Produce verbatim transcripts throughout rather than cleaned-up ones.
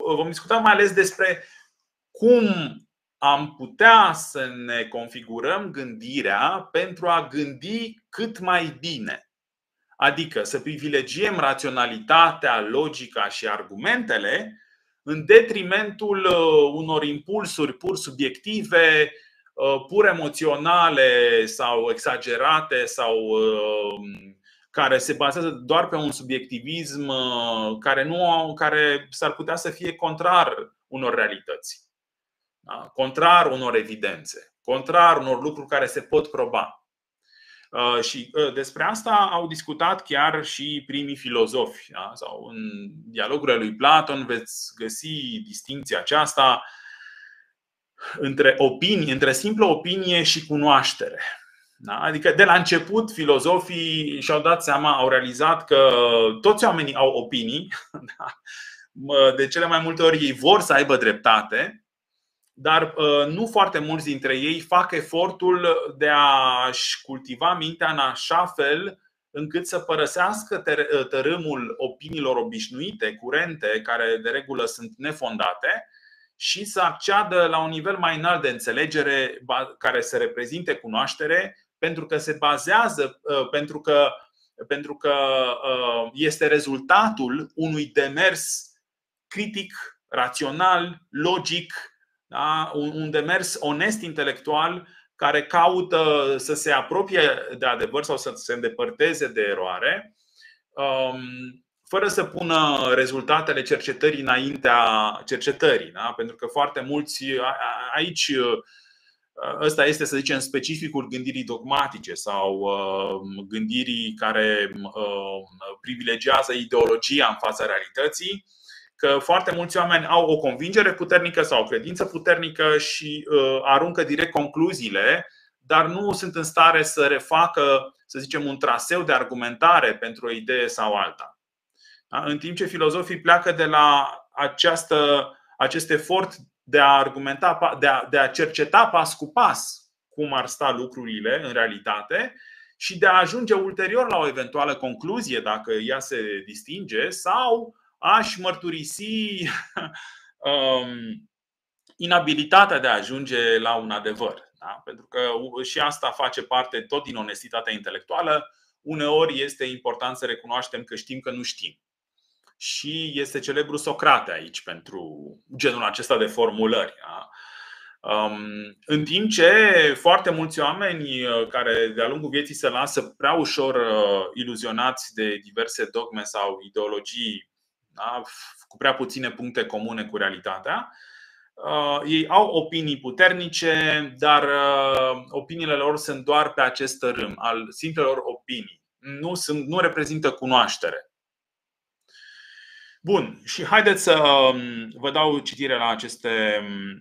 vom discuta mai ales despre cum am putea să ne configurăm gândirea pentru a gândi cât mai bine. Adică să privilegiem raționalitatea, logica și argumentele în detrimentul unor impulsuri pur subiective, pur emoționale sau exagerate sau care se bazează doar pe un subiectivism care, nu, care s-ar putea să fie contrar unor realități, da? Contrar unor evidențe, contrar unor lucruri care se pot proba. Și despre asta au discutat chiar și primii filozofi, da? Sau în dialogurile lui Platon veți găsi distincția aceasta între opinii, între simplă opinie și cunoaștere. Da? Adică de la început filozofii și-au dat seama, au realizat că toți oamenii au opinii, da? De cele mai multe ori ei vor să aibă dreptate, dar nu foarte mulți dintre ei fac efortul de a-și cultiva mintea în așa fel încât să părăsească tărâmul opiniilor obișnuite, curente, care de regulă sunt nefondate, și să acceadă la un nivel mai înalt de înțelegere care să reprezinte cunoaștere, pentru că se bazează, pentru că, pentru că este rezultatul unui demers critic, rațional, logic, da? Un demers onest intelectual care caută să se apropie de adevăr sau să se îndepărteze de eroare, fără să pună rezultatele cercetării înaintea cercetării, da? Pentru că foarte mulți aici, ăsta este, să zicem, specificul gândirii dogmatice sau gândirii care privilegiază ideologia în fața realității, că foarte mulți oameni au o convingere puternică sau o credință puternică și uh, aruncă direct concluziile, dar nu sunt în stare să refacă, să zicem, un traseu de argumentare pentru o idee sau alta. Da? În timp ce filozofii pleacă de la această, acest efort de a argumenta, de a, de a cerceta pas cu pas cum ar sta lucrurile în realitate și de a ajunge ulterior la o eventuală concluzie, dacă ea se distinge, sau aș mărturisi um, inabilitatea de a ajunge la un adevăr, da? Pentru că și asta face parte tot din onestitatea intelectuală. Uneori este important să recunoaștem că știm că nu știm. Și este celebrul Socrate aici pentru genul acesta de formulări, da? Um, în timp ce foarte mulți oameni care de-a lungul vieții se lasă prea ușor uh, iluzionați de diverse dogme sau ideologii, da? Cu prea puține puncte comune cu realitatea, uh, ei au opinii puternice, dar uh, opiniile lor sunt doar pe acest tărâm al simplelor opinii. Nu, sunt, nu reprezintă cunoaștere. Bun, și haideți să um, vă dau citire la aceste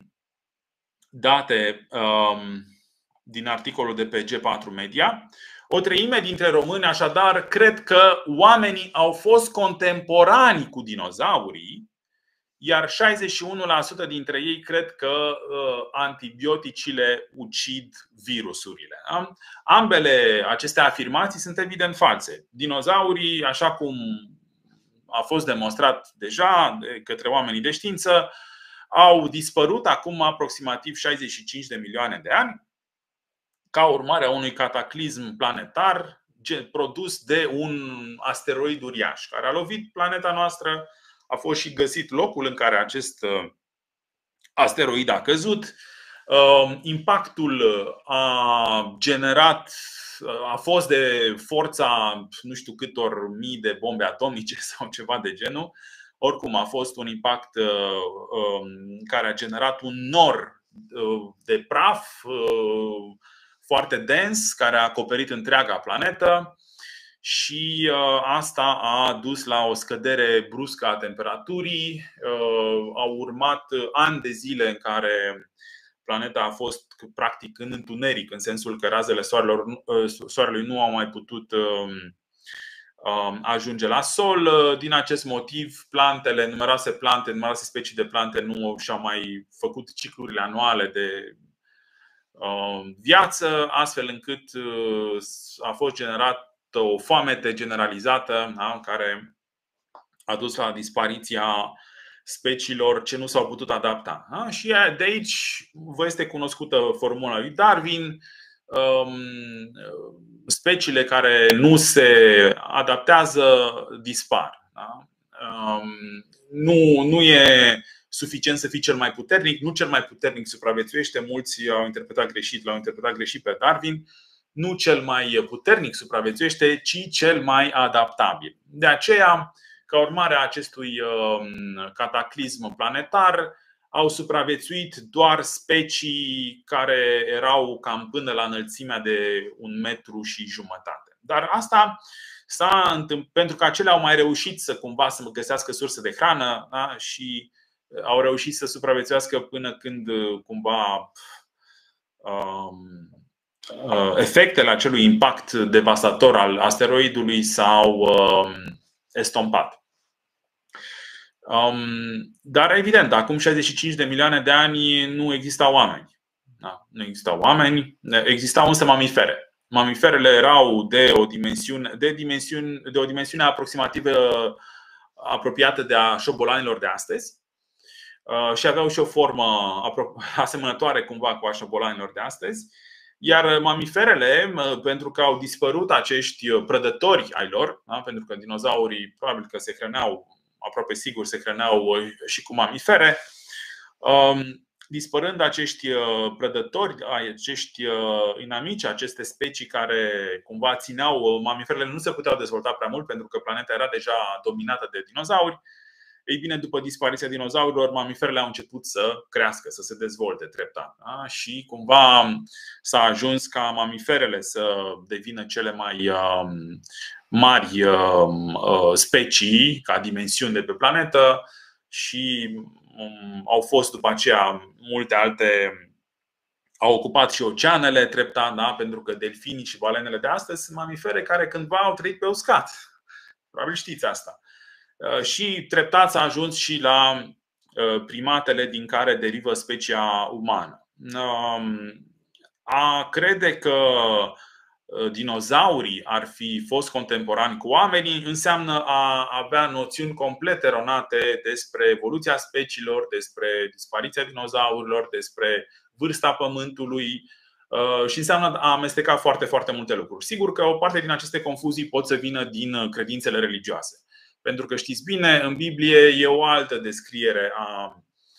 date um, din articolul de pe G patru Media. O treime dintre români, așadar, cred că oamenii au fost contemporani cu dinozaurii, iar șaizeci și unu la sută dintre ei cred că uh, antibioticile ucid virusurile. Da? Ambele aceste afirmații sunt evident false. Dinozaurii, așa cum a fost demonstrat deja de către oamenii de știință, au dispărut acum aproximativ șaizeci și cinci de milioane de ani, ca urmare a unui cataclism planetar produs de un asteroid uriaș care a lovit planeta noastră. A fost și găsit locul în care acest asteroid a căzut. Impactul a generat, a fost de forța nu știu câtor mii de bombe atomice sau ceva de genul. Oricum a fost un impact care a generat un nor de praf foarte dens care a acoperit întreaga planetă și asta a dus la o scădere bruscă a temperaturii. Au urmat ani de zile în care planeta a fost practic în întuneric, în sensul că razele soarelui nu au mai putut ajunge la sol. Din acest motiv, plantele, numeroase plante, numeroase specii de plante nu și-au mai făcut ciclurile anuale de viață, astfel încât a fost generată o foamete generalizată, da, care a dus la dispariția speciilor ce nu s-au putut adapta. Da? Și de aici vă este cunoscută formula lui Darwin. Speciile care nu se adaptează dispar. Da? Nu, nu e suficient să fii cel mai puternic, nu cel mai puternic supraviețuiește. Mulți au interpretat greșit, l-au interpretat greșit pe Darwin. Nu cel mai puternic supraviețuiește, ci cel mai adaptabil. De aceea, ca urmare a acestui cataclism planetar, au supraviețuit doar specii care erau cam până la înălțimea de un metru și jumătate. Dar asta s-a întâmplat pentru că acelea au mai reușit să cumva să găsească surse de hrană, da? Și au reușit să supraviețuiască până când cumva um, efectele acelui impact devastator al asteroidului s-au um, estompat. Um, dar evident, acum șaizeci și cinci de milioane de ani nu existau oameni. Da, nu existau oameni, existau însă mamifere. Mamiferele erau de o dimensiune, de dimensiune, de o dimensiune aproximativ apropiată de a șobolanilor de astăzi și aveau și o formă asemănătoare cumva cu a șobolanilor de astăzi. Iar mamiferele, pentru că au dispărut acești prădători ai lor, da? Pentru că dinozaurii probabil că se hrăneau, aproape sigur se hrăneau și cu mamifere, dispărând acești prădători, acești inamici, aceste specii care cumva țineau, mamiferele nu se puteau dezvolta prea mult pentru că planeta era deja dominată de dinozauri. Ei bine, după dispariția dinozaurilor, mamiferele au început să crească, să se dezvolte treptat. Da? Și cumva s-a ajuns ca mamiferele să devină cele mai mari specii ca dimensiuni de pe planetă și au fost după aceea multe alte, au ocupat și oceanele treptat, da? Pentru că delfinii și balenele de astăzi sunt mamifere care cândva au trăit pe uscat. Probabil știți asta. Și treptat s-a ajuns și la primatele din care derivă specia umană. A crede că dinozaurii ar fi fost contemporani cu oamenii înseamnă a avea noțiuni complet eronate despre evoluția speciilor, despre dispariția dinozaurilor, despre vârsta Pământului și înseamnă a amesteca foarte, foarte multe lucruri. Sigur că o parte din aceste confuzii pot să vină din credințele religioase. Pentru că știți bine, în Biblie e o altă descriere a,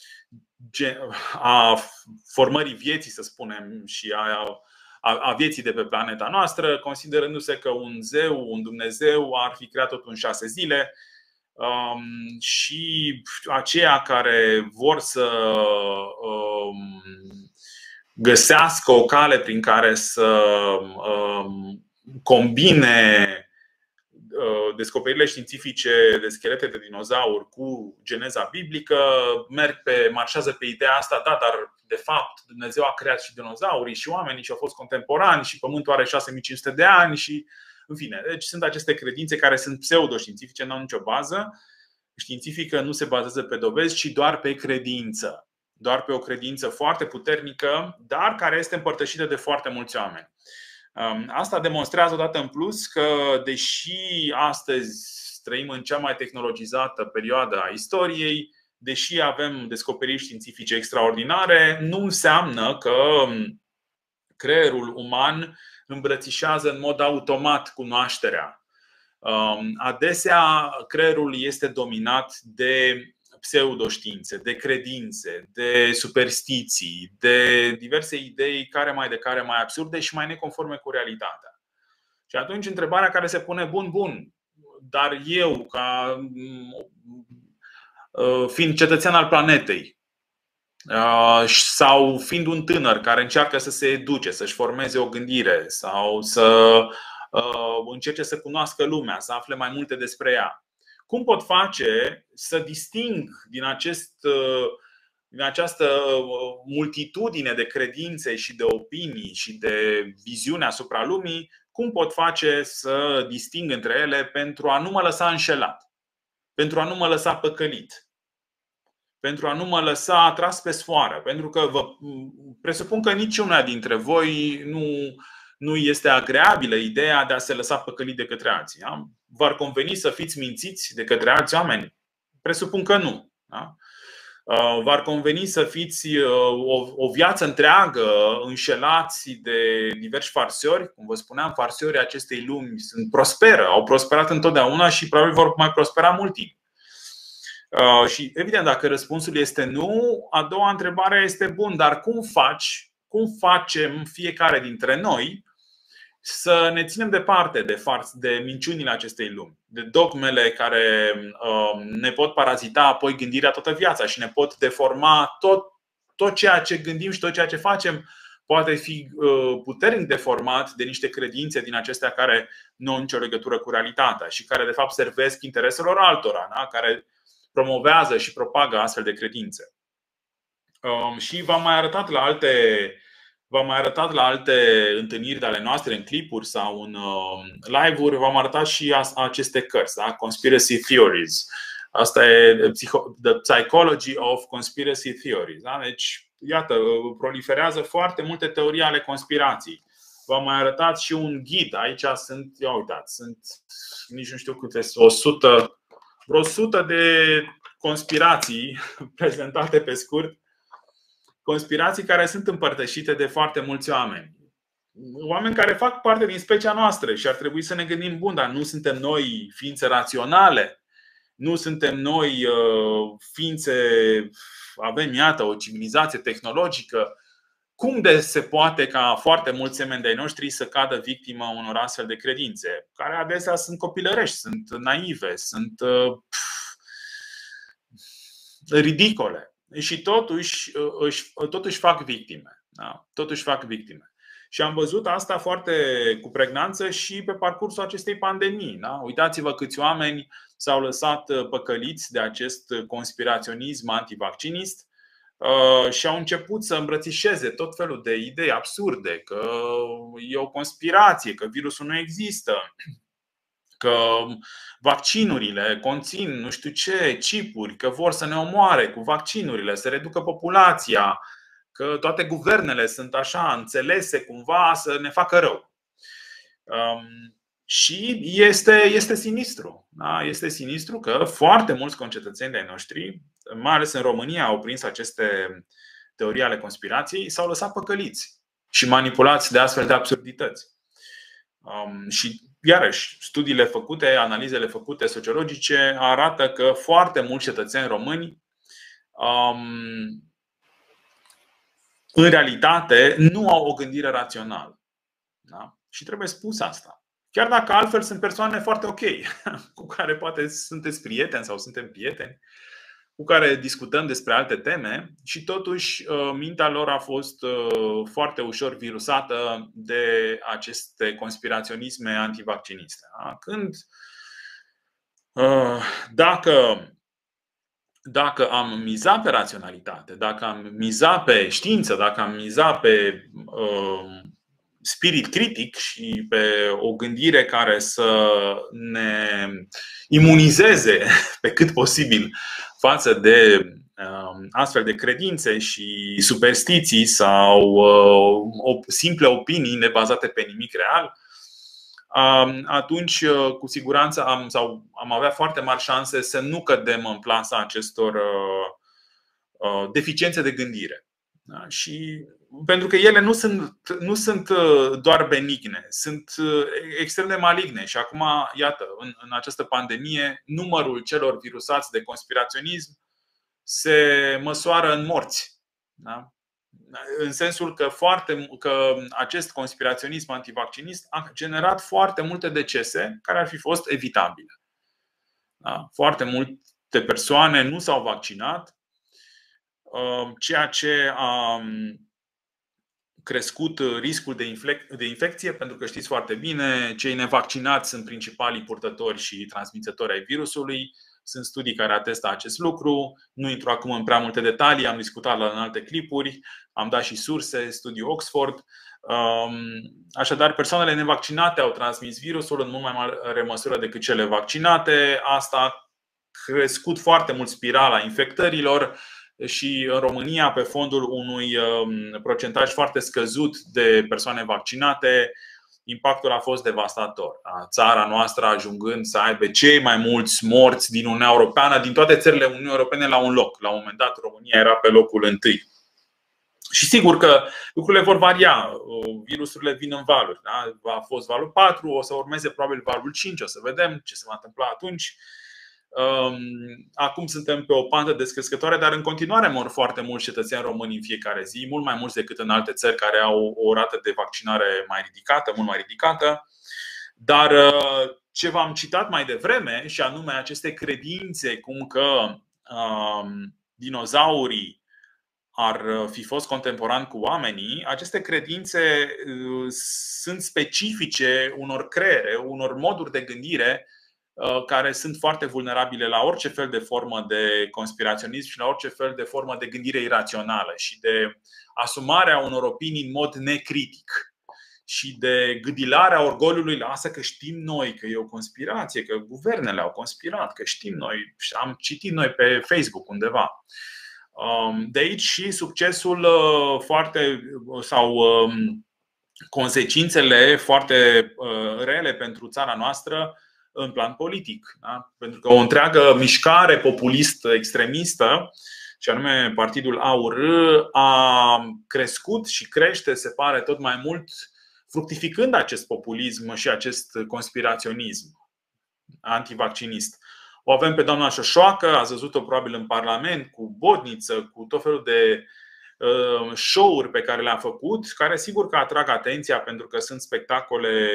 a formării vieții, să spunem, și a, a, a vieții de pe planeta noastră, considerându-se că un zeu, un Dumnezeu ar fi creat totul în șase zile. Um, și aceia care vor să um, găsească o cale prin care să um, combine descoperirile științifice de schelete de dinozauri cu geneza biblică, merg pe, marșează pe ideea asta, da, dar de fapt Dumnezeu a creat și dinozaurii și oamenii și au fost contemporani și Pământul are șase mii cinci sute de ani și, în fine, deci sunt aceste credințe care sunt pseudoștiințifice, nu au nicio bază științifică, nu se bazează pe dovezi, ci doar pe credință. Doar pe o credință foarte puternică, dar care este împărtășită de foarte mulți oameni. Asta demonstrează odată în plus că, deși astăzi trăim în cea mai tehnologizată perioadă a istoriei, deși avem descoperiri științifice extraordinare, nu înseamnă că creierul uman îmbrățișează în mod automat cunoașterea. Adesea creierul este dominat de pseudoștiințe, de credințe, de superstiții, de diverse idei care mai de care mai absurde și mai neconforme cu realitatea. Și atunci întrebarea care se pune, bun, bun, dar eu, ca fiind cetățean al planetei sau fiind un tânăr care încearcă să se educe, să-și formeze o gândire sau să încerce să cunoască lumea, să afle mai multe despre ea, cum pot face să disting din, acest, din această multitudine de credințe și de opinii și de viziune asupra lumii, cum pot face să disting între ele pentru a nu mă lăsa înșelat, pentru a nu mă lăsa păcălit, pentru a nu mă lăsa atras pe sfoară? Pentru că vă presupun că niciuna dintre voi nu, nu este agreabilă ideea de a se lăsa păcălit de către alții. V-ar conveni să fiți mințiți de către alți oameni? Presupun că nu. Da? V-ar conveni să fiți o, o viață întreagă înșelați de diversi farsiori. Cum vă spuneam, farsiorii acestei lumi sunt prosperă, au prosperat întotdeauna și probabil vor mai prospera mult timp. Și evident, dacă răspunsul este nu, a doua întrebare este bun, dar cum faci, cum facem fiecare dintre noi să ne ținem departe de, de minciunile acestei lumi, de dogmele care uh, ne pot parazita apoi gândirea toată viața și ne pot deforma tot, tot ceea ce gândim și tot ceea ce facem poate fi uh, puternic deformat de niște credințe din acestea care nu au nicio legătură cu realitatea și care de fapt servesc intereselor altora, da? Care promovează și propagă astfel de credințe. Uh, și v-am mai arătat la alte V-am mai arătat la alte întâlniri ale noastre, în clipuri sau în live-uri, v-am arătat și aceste cărți, da? Conspiracy Theories. Asta e The Psychology of Conspiracy Theories, da? Deci, iată, proliferează foarte multe teorii ale conspirației. V-am mai arătat și un ghid. Aici sunt, ia uitați, sunt nici nu știu câte, o sută, vreo o sută de conspirații prezentate pe scurt. Conspirații care sunt împărtășite de foarte mulți oameni. Oameni care fac parte din specia noastră și ar trebui să ne gândim, bun, dar nu suntem noi ființe raționale? Nu suntem noi ființe, avem, iată, o civilizație tehnologică? Cum de se poate ca foarte mulți semeni de-ai noștri să cadă victimă unor astfel de credințe, care adesea sunt copilărești, sunt naive, sunt pf, ridicole? Și totuși, totuși fac victime, da? Totuși fac victime. Și am văzut asta foarte cu pregnanță și pe parcursul acestei pandemii, da? Uitați-vă câți oameni s-au lăsat păcăliți de acest conspiraționism antivaccinist și au început să îmbrățișeze tot felul de idei absurde, că e o conspirație, că virusul nu există, că vaccinurile conțin nu știu ce, chipuri, că vor să ne omoare cu vaccinurile, să reducă populația, că toate guvernele sunt așa înțelese cumva să ne facă rău. Um, și este, este sinistru, da? Este sinistru că foarte mulți concetățeni de-ai noștri, mai ales în România, au prins aceste teorii ale conspirației, s-au lăsat păcăliți și manipulați de astfel de absurdități. Um, și iarăși, studiile făcute, analizele făcute sociologice arată că foarte mulți cetățeni români um, în realitate nu au o gândire rațională, da? Și trebuie spus asta. Chiar dacă altfel sunt persoane foarte ok, cu care poate sunteți prieteni sau suntem prieteni, cu care discutăm despre alte teme și totuși mintea lor a fost foarte ușor virusată de aceste conspiraționisme antivacciniste. Când, dacă, dacă am mizat pe raționalitate, dacă am mizat pe știință, dacă am mizat pe spirit critic și pe o gândire care să ne imunizeze pe cât posibil față de astfel de credințe și superstiții sau simple opinii nebazate pe nimic real, atunci cu siguranță am, sau am avea foarte mari șanse să nu cădem în plasa acestor deficiențe de gândire. Da? Și pentru că ele nu sunt, nu sunt doar benigne, sunt extrem de maligne. Și acum, iată, în, în această pandemie, numărul celor virusați de conspiraționism se măsoară în morți. Da? În sensul că, foarte, că acest conspiraționism antivaccinist a generat foarte multe decese care ar fi fost evitabile. Da? Foarte multe persoane nu s-au vaccinat, ceea ce a crescut riscul de infecție, pentru că știți foarte bine, cei nevaccinați sunt principalii purtători și transmițători ai virusului. Sunt studii care atestă acest lucru. Nu intru acum în prea multe detalii, am discutat la în alte clipuri, am dat și surse, studiul Oxford. Așadar, persoanele nevaccinate au transmis virusul în mult mai mare măsură decât cele vaccinate. Asta a crescut foarte mult spirala infectărilor. Și în România, pe fondul unui procentaj foarte scăzut de persoane vaccinate, impactul a fost devastator. Țara noastră ajungând să aibă cei mai mulți morți din Uniunea Europeană, din toate țările Uniunii Europene la un loc. La un moment dat România era pe locul întâi. Și sigur că lucrurile vor varia. Virusurile vin în valuri. Da? A fost valul patru, o să urmeze probabil valul cinci, o să vedem ce se va întâmpla atunci. Acum suntem pe o pantă descrescătoare, dar în continuare mor foarte mulți cetățeni români în fiecare zi, mult mai mulți decât în alte țări care au o rată de vaccinare mai ridicată, mult mai ridicată. Dar ce v-am citat mai devreme, și anume aceste credințe cum că um, dinozaurii ar fi fost contemporani cu oamenii, aceste credințe sunt specifice unor creiere, unor moduri de gândire care sunt foarte vulnerabile la orice fel de formă de conspiraționism și la orice fel de formă de gândire irațională și de asumarea unor opinii în mod necritic și de gâdilarea orgoliului la asta că știm noi că e o conspirație, că guvernele au conspirat, că știm noi, am citit noi pe Facebook undeva. De aici și succesul foarte sau consecințele foarte rele pentru țara noastră în plan politic. Da? Pentru că o întreagă mișcare populist extremistă, și anume Partidul A U R, a crescut și crește, se pare, tot mai mult, fructificând acest populism și acest conspiraționism antivaccinist. O avem pe doamna Șoșoacă, ați văzut-o probabil în Parlament, cu Bodniță, cu tot felul de uh, show-uri pe care le-a făcut, care sigur că atrag atenția pentru că sunt spectacole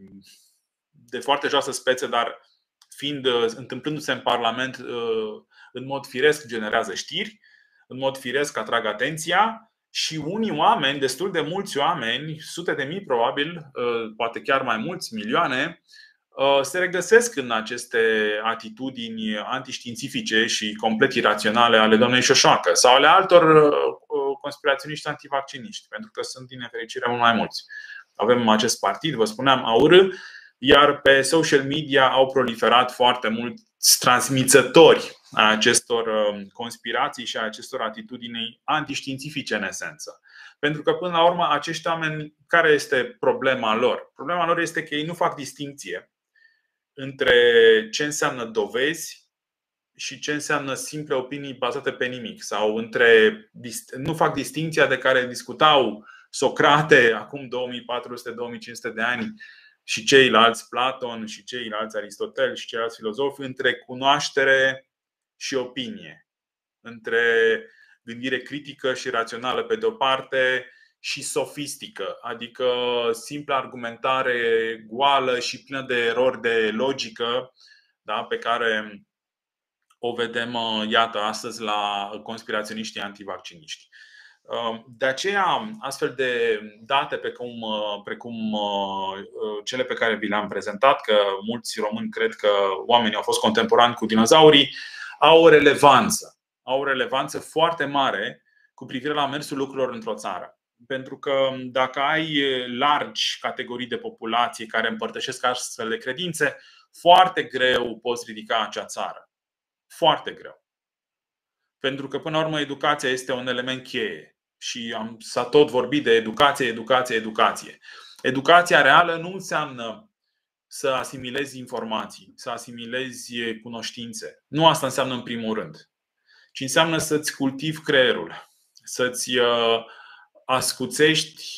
de foarte joasă speță, dar fiind, întâmplându-se în Parlament, în mod firesc generează știri, în mod firesc atrag atenția și unii oameni, destul de mulți oameni, sute de mii probabil, poate chiar mai mulți, milioane, se regăsesc în aceste atitudini antiștiințifice și complet iraționale ale doamnei Șoșoacă sau ale altor conspiraționiști antivacciniști, pentru că sunt din nefericire mult mai mulți. Avem acest partid, vă spuneam, A U R, iar pe social media au proliferat foarte mulți transmițători a acestor conspirații și a acestor atitudini antiștiințifice în esență. Pentru că până la urmă acești oameni, care este problema lor? Problema lor este că ei nu fac distincție între ce înseamnă dovezi și ce înseamnă simple opinii bazate pe nimic, sau între, nu fac distincția de care discutau Socrate acum două mii patru sute - două mii cinci sute de ani și ceilalți, Platon și ceilalți, Aristotel și ceilalți filozofi, între cunoaștere și opinie, între gândire critică și rațională pe de o parte și sofistică, adică simplă argumentare goală și plină de erori de logică, da, pe care o vedem, iată, astăzi la conspiraționiștii antivacciniști. De aceea, astfel de date precum, precum cele pe care vi le-am prezentat, că mulți români cred că oamenii au fost contemporani cu dinozaurii, au o relevanță. Au o relevanță foarte mare cu privire la mersul lucrurilor într-o țară. Pentru că dacă ai largi categorii de populație care împărtășesc astfel de credințe, foarte greu poți ridica acea țară. Foarte greu. Pentru că, până la urmă, educația este un element cheie. Și am, s-a tot vorbit de educație, educație, educație. Educația reală nu înseamnă să asimilezi informații, să asimilezi cunoștințe. Nu asta înseamnă în primul rând, ci înseamnă să-ți cultivi creierul, să-ți ascuțești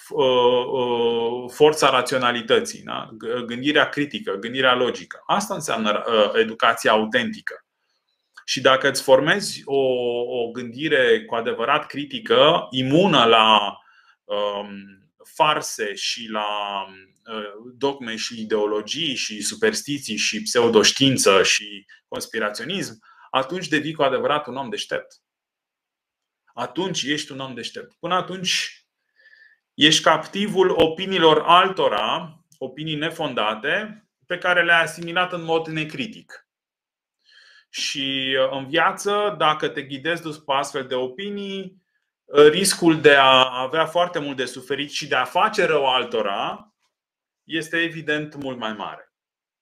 forța raționalității, da? Gândirea critică, gândirea logică. Asta înseamnă educația autentică. Și dacă îți formezi o, o gândire cu adevărat critică, imună la um, farse și la uh, dogme și ideologii și superstiții și pseudoștiință și conspiraționism, atunci devii cu adevărat un om deștept. Atunci ești un om deștept. Până atunci ești captivul opiniilor altora, opinii nefondate, pe care le-ai asimilat în mod necritic. Și în viață, dacă te ghidezi după astfel de opinii, riscul de a avea foarte mult de suferit și de a face rău altora este evident mult mai mare.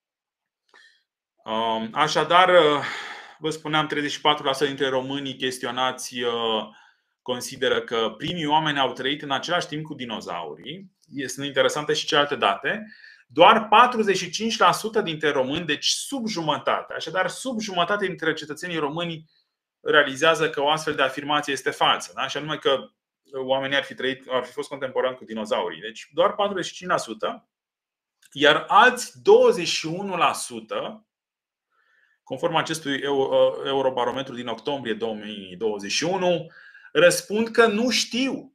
Așadar, vă spuneam, treizeci și patru la sută dintre românii chestionați consideră că primii oameni au trăit în același timp cu dinozaurii. sunt interesante și celelalte date, doar patruzeci și cinci la sută dintre români, deci sub jumătate, așadar sub jumătate dintre cetățenii români realizează că o astfel de afirmație este falsă, da? Și anume că oamenii ar fi trăit, ar fi fost contemporani cu dinozaurii. Deci doar patruzeci și cinci la sută, iar alți douăzeci și unu la sută, conform acestui Eurobarometru din octombrie două mii douăzeci și unu, răspund că nu știu.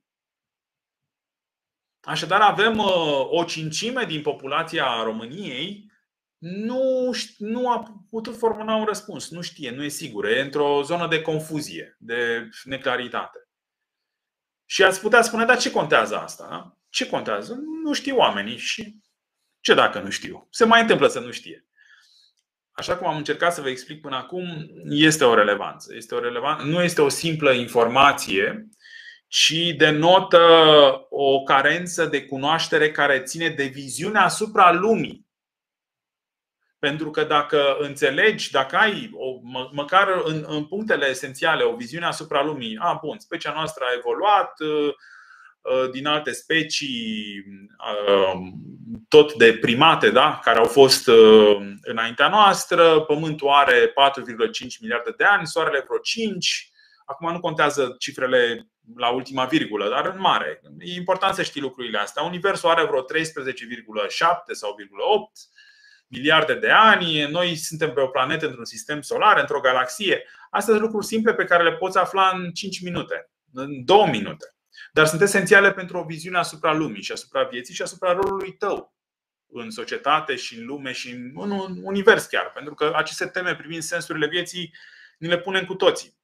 Așadar avem o cincime din populația României nu, nu a putut formula un răspuns, nu știe, nu e sigură, e într-o zonă de confuzie, de neclaritate. Și ați putea spune, dar ce contează asta? Da? Ce contează? Nu știu oamenii. Și ce dacă nu știu? Se mai întâmplă să nu știe. Așa cum am încercat să vă explic până acum, este o relevanță. Este o relevanță. Nu este o simplă informație, ci denotă o carență de cunoaștere care ține de viziunea asupra lumii. Pentru că dacă înțelegi, dacă ai o, mă, măcar în, în punctele esențiale o viziune asupra lumii, a, bun, specia noastră a evoluat din alte specii, tot de primate, da, care au fost înaintea noastră. Pământul are patru virgulă cinci miliarde de ani, Soarele vreo cinci. Acum nu contează cifrele la ultima virgulă, dar în mare. E important să știi lucrurile astea. Universul are vreo treisprezece virgulă șapte sau opt miliarde de ani. Noi suntem pe o planetă într-un sistem solar, într-o galaxie. Astea sunt lucruri simple pe care le poți afla în cinci minute, în două minute. Dar sunt esențiale pentru o viziune asupra lumii și asupra vieții și asupra rolului tău în societate și în lume și în univers chiar. Pentru că aceste teme privind sensurile vieții ni le punem cu toții.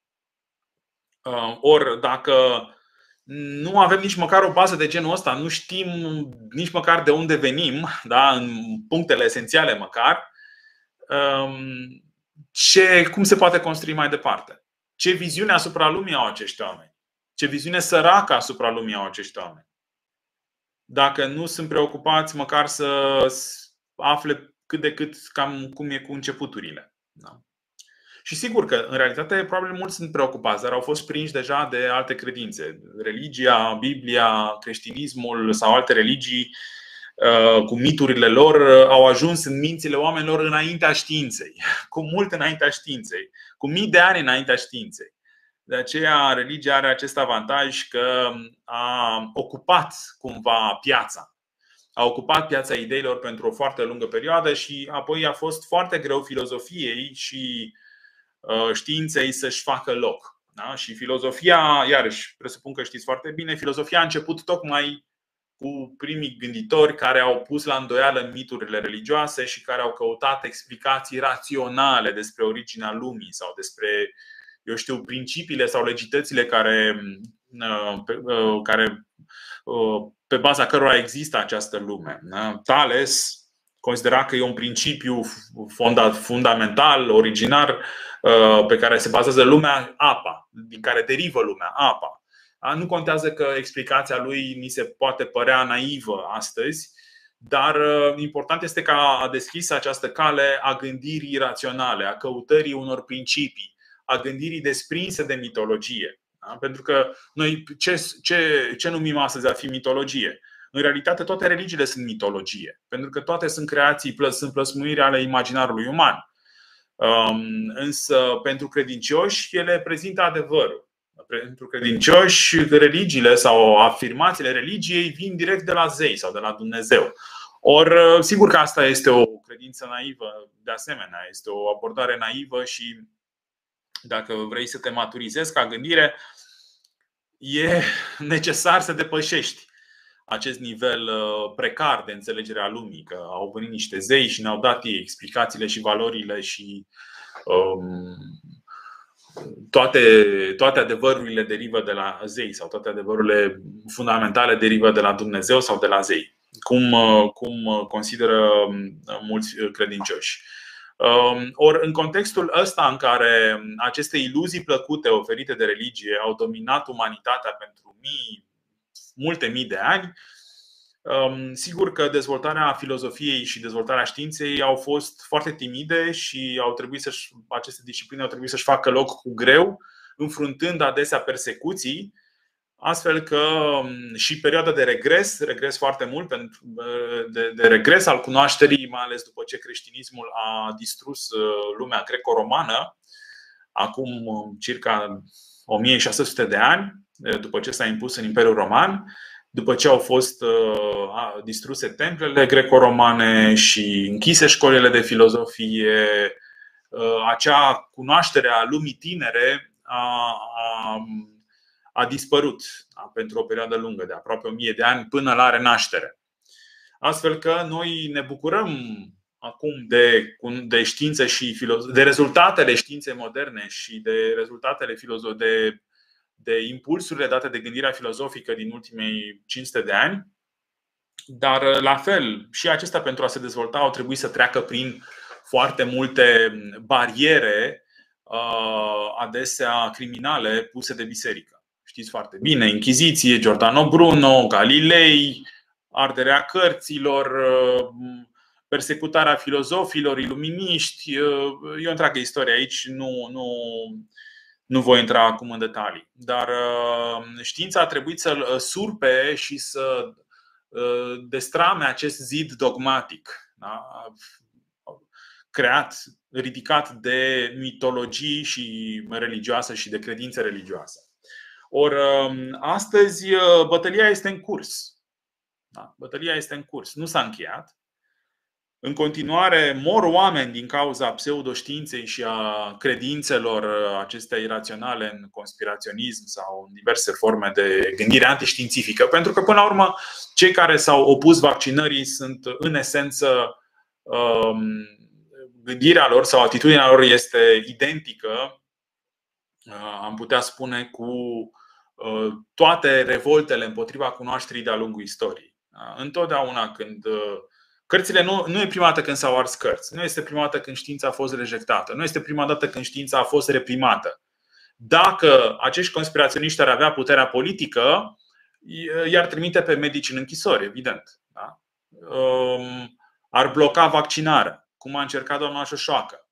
Ori dacă nu avem nici măcar o bază de genul ăsta, nu știm nici măcar de unde venim, da, în punctele esențiale măcar, ce, cum se poate construi mai departe? Ce viziune asupra lumii au acești oameni? Ce viziune săracă asupra lumii au acești oameni? Dacă nu sunt preocupați măcar să afle cât de cât cam cum e cu începuturile. Da. Și sigur că în realitate probabil mulți sunt preocupați, dar au fost prinși deja de alte credințe. Religia, Biblia, creștinismul sau alte religii cu miturile lor au ajuns în mințile oamenilor înaintea științei, cu mult înaintea științei, cu mii de ani înaintea științei. De aceea religia are acest avantaj că a ocupat cumva piața. A ocupat piața ideilor pentru o foarte lungă perioadă și apoi a fost foarte greu filozofiei și științei să-și facă loc. Da? Și filozofia, iarăși, presupun că știți foarte bine, filozofia a început tocmai cu primii gânditori care au pus la îndoială miturile religioase și care au căutat explicații raționale despre originea lumii sau despre, eu știu, principiile sau legitățile care, care, pe baza cărora există această lume. Thales considera că e un principiu fundamental, originar, pe care se bazează lumea, apa, din care derivă lumea, apa. Nu contează că explicația lui ni se poate părea naivă astăzi, dar important este că a deschis această cale a gândirii raționale, a căutării unor principii, a gândirii desprinse de mitologie. Da? Pentru că noi ce, ce, ce numim astăzi a fi mitologie? În realitate toate religiile sunt mitologie, pentru că toate sunt creații, sunt plăsmuiri ale imaginarului uman. Însă pentru credincioși ele prezintă adevărul. Pentru credincioși religiile sau afirmațiile religiei vin direct de la zei sau de la Dumnezeu. Or, sigur că asta este o credință naivă, de asemenea, este o abordare naivă și dacă vrei să te maturizezi ca gândire, e necesar să depășești acest nivel precar de înțelegere a lumii, că au venit niște zei și ne-au dat ei explicațiile și valorile și um, toate, toate adevărurile derivă de la zei sau toate adevărurile fundamentale derivă de la Dumnezeu sau de la zei, cum, cum consideră mulți credincioși. Ori în contextul ăsta în care aceste iluzii plăcute oferite de religie au dominat umanitatea pentru mii, multe mii de ani, sigur că dezvoltarea filozofiei și dezvoltarea științei au fost foarte timide și au trebuit să-și, aceste discipline au trebuit să-și facă loc cu greu, înfruntând adesea persecuții, Astfel că și perioada de regres, regres foarte mult, de, de regres al cunoașterii, mai ales după ce creștinismul a distrus lumea greco-romană, acum circa o mie șase sute de ani, după ce s-a impus în Imperiul Roman, după ce au fost distruse templele greco-romane și închise școlile de filozofie, acea cunoaștere a lumii tinere a, a, a dispărut pentru o perioadă lungă, de aproape o mie de ani, până la Renaștere. Astfel că noi ne bucurăm acum de, de științe și filozo- de rezultatele științei moderne și de rezultatele filozo- de, de impulsurile date de gândirea filozofică din ultimii cinci sute de ani. Dar la fel, și acestea pentru a se dezvolta au trebuit să treacă prin foarte multe bariere, adesea criminale, puse de biserică. Știți foarte bine, Inchiziție, Giordano Bruno, Galilei, arderea cărților, persecutarea filozofilor, iluminiști. E o întreagă istorie aici, nu, nu, nu voi intra acum în detalii. Dar știința a trebuit să surpe și să destrame acest zid dogmatic, da? Creat, ridicat de mitologii și religioase și de credințe religioase. Or, astăzi bătălia este în curs. Da? Bătălia este în curs, nu s-a încheiat. În continuare mor oameni din cauza pseudoștiinței și a credințelor acestea iraționale în conspiraționism sau în diverse forme de gândire antiștiințifică. Pentru că, până la urmă, cei care s-au opus vaccinării sunt, în esență, gândirea lor sau atitudinea lor este identică, am putea spune, cu toate revoltele împotriva cunoașterii de-a lungul istoriei. Întotdeauna când cărțile nu, nu e prima dată când s-au ars cărți, nu este prima dată când știința a fost rejectată, nu este prima dată când știința a fost reprimată. Dacă acești conspiraționiști ar avea puterea politică, i-ar trimite pe medici în închisori, evident. Da? Ar bloca vaccinarea, cum a încercat doamna Șoșoacă.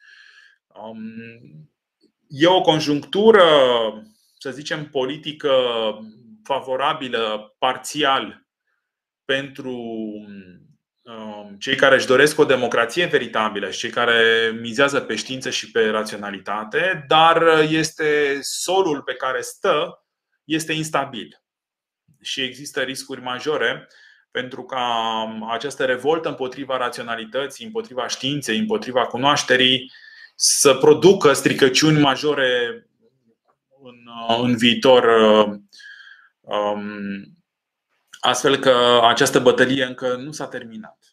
E o conjunctură, să zicem, politică favorabilă parțial pentru cei care își doresc o democrație veritabilă și cei care mizează pe știință și pe raționalitate, dar este solul pe care stă este instabil și există riscuri majore pentru ca această revoltă împotriva raționalității, împotriva științei, împotriva cunoașterii să producă stricăciuni majore în, în viitor, astfel că această bătălie încă nu s-a terminat.